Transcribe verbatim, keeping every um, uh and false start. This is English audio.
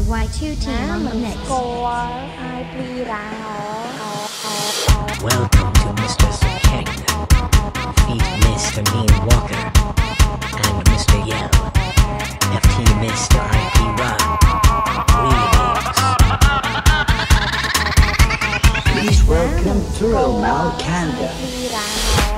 Y two Team on the mix. Welcome to Mister King, feat. Mister Mean Walker, and Mister Yell, F T Mister I P Rock, remix. Please welcome Turo Malkanda.